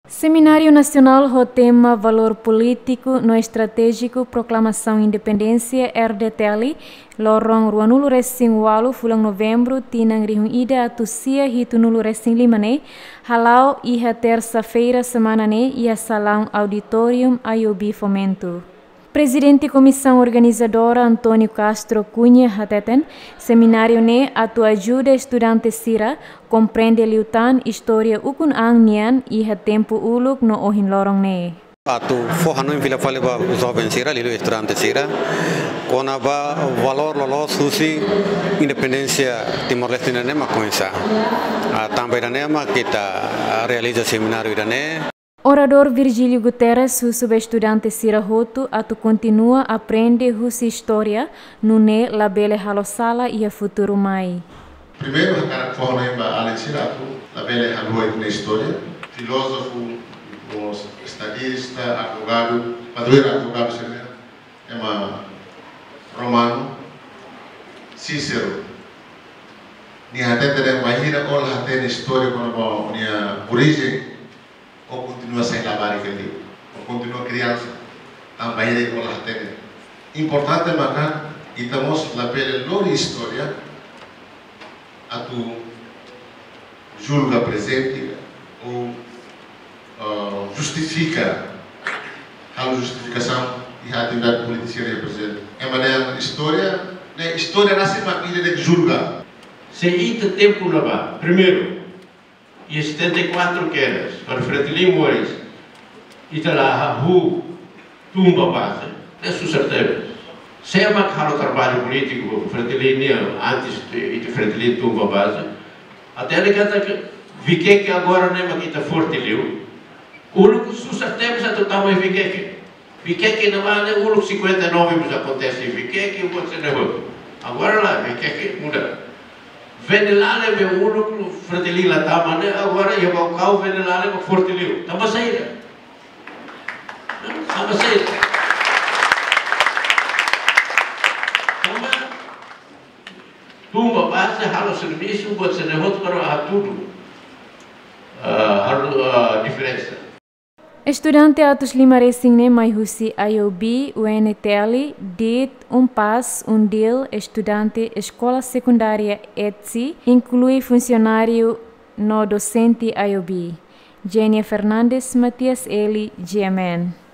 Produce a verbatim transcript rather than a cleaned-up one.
Seminário Nacional com tema Valor Político no Estratégico Proclamação Independência R D T L lorong ruanulu resing walu fulang novembro tinang rihung ida atusia hitu nulu resing limane halau iha terça-feira semana ne ia salão auditorium I O B Fomento. Presidente Comissão Organizadora Antônio Castro Cunha hateten, seminário ne atu ajuda estudante sira compreende liutan história ukun ang nian iha tempo uluk no ohin lorong ne. Atu fohano em vila fale ba jovem sira lilu estudante sira kona ba valor lolo susi independência Timor-Leste ne ma começa. Também ne ma kita realiza seminário ne. Orador Virgílio Guterres, o subestudante Sira Hoto, atu continua a aprender russa história no ne labele halosala e a futuro mai. Primeiro, a cara forma em Alex Sira, labele haloi na história, filósofo, estadista, advogado, padroeiro advogado, é uma romano, Cícero. Ni até ter uma hira ou até na história quando a origem ou continua sem lavar aquele livro, ou continua criança, também é igual a ter. Importante é marcar e estamos na pele da história, a tu julga presente ou uh, justifica a justificação e a atividade política representa. É maneira história, né? História nasce uma ilha de julga. Se ite tempo lavar, primeiro. E setenta e quatro quedas, para Fretilin Moris, e lá hu tumba base, é certeza. Se é marcar o trabalho político, Fretilin antes de Fretilin tumba base, até ele canta que fiquei que agora nem mais está forte liu. O único certeza é que está mais fiquei. Fiquei que não há nem o cinquenta e nove mas acontece fiquei que eu vou ser nervoso. Agora lá fiquei que muda. Venelale meu único Fretilin lá tá, mas agora eu vou cá venelale com Fortilin. Tá mas saída. Tá mas saída. Então, tumba base halo serviço buat senehot para a tudo. A diferença. Estudante atos lima racing ne mai husi I O B, U N T L, dit um pas, um deal, estudante escola secundária E T S I, inclui funcionário no docente I O B. Gênia Fernandes, Matias Eli, G M N.